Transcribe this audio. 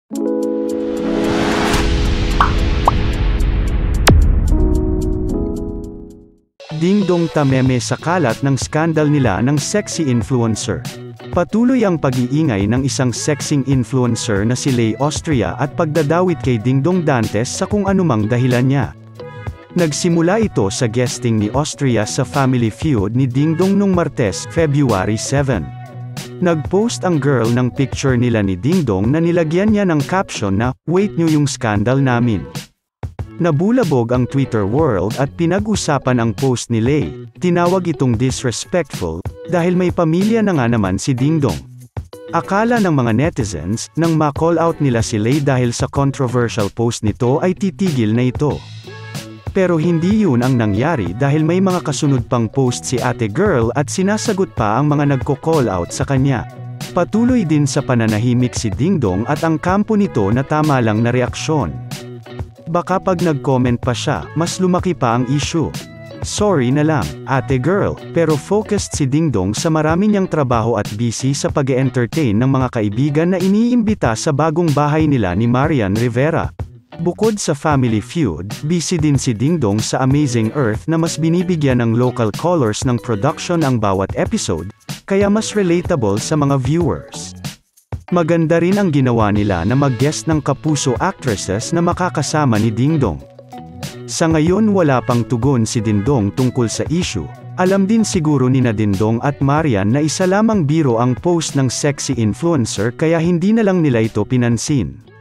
Dingdong tameme sa kalat ng skandal nila ng sexy influencer. Patuloy ang pag-iingay ng isang sexing influencer na si Lay Austria at pagdadawit kay Dingdong Dantes sa kung anumang dahilan niya. Nagsimula ito sa guesting ni Austria sa Family Feud ni Dingdong nung Martes, February 7. Nag-post ang girl ng picture nila ni Dingdong na nilagyan niya ng caption na, "Wait nyo yung scandal namin." Nabulabog ang Twitter world at pinag-usapan ang post ni Lay. Tinawag itong disrespectful, dahil may pamilya na nga naman si Dingdong. Akala ng mga netizens, nang ma-call out nila si Lay dahil sa controversial post nito ay titigil na ito. Pero hindi yun ang nangyari dahil may mga kasunod pang post si ate girl at sinasagot pa ang mga nagko-call out sa kanya. Patuloy din sa pananahimik si Dingdong at ang kampo nito na tama lang na reaksyon. Baka pag nag-comment pa siya, mas lumaki pa ang issue. Sorry na lang, ate girl, pero focused si Dingdong sa marami niyang trabaho at busy sa pag-e-entertain ng mga kaibigan na iniimbita sa bagong bahay nila ni Marian Rivera. Bukod sa Family Feud, busy din si Dingdong sa Amazing Earth na mas binibigyan ng local colors ng production ang bawat episode, kaya mas relatable sa mga viewers. Maganda rin ang ginawa nila na mag-guest ng kapuso actresses na makakasama ni Dingdong. Sa ngayon wala pang tugon si Dingdong tungkol sa issue. Alam din siguro ni Dingdong at Marian na isa lamang biro ang post ng sexy influencer kaya hindi na lang nila ito pinansin.